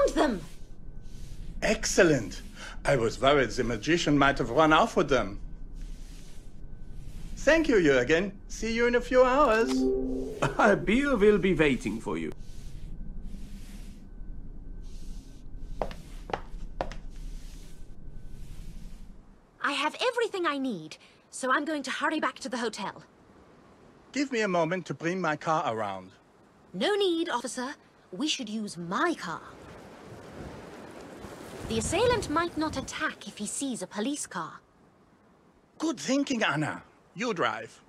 found them! Excellent. I was worried the magician might have run off with them. Thank you, Jürgen. See you in a few hours. A beer will be waiting for you. I have everything I need, so I'm going to hurry back to the hotel. Give me a moment to bring my car around. No need, officer. We should use my car. The assailant might not attack if he sees a police car. Good thinking, Anna. You drive.